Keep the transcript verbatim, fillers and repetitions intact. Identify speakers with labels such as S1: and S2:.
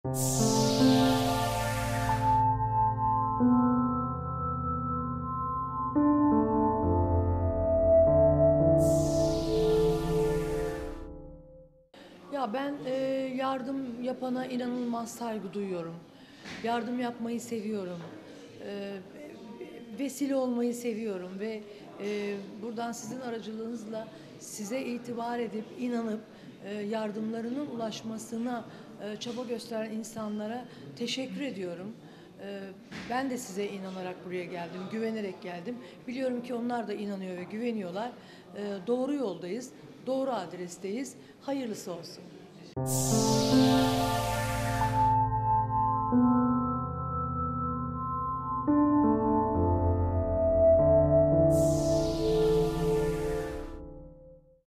S1: Ya ben e, yardım yapana inanılmaz saygı duyuyorum. Yardım yapmayı seviyorum. E, vesile olmayı seviyorum ve e, buradan sizin aracılığınızla size itibar edip inanıp e, yardımlarının ulaşmasına e, çaba gösteren insanlara teşekkür ediyorum. E, ben de size inanarak buraya geldim, güvenerek geldim. Biliyorum ki onlar da inanıyor ve güveniyorlar. E, doğru yoldayız, doğru adresteyiz. Hayırlısı olsun.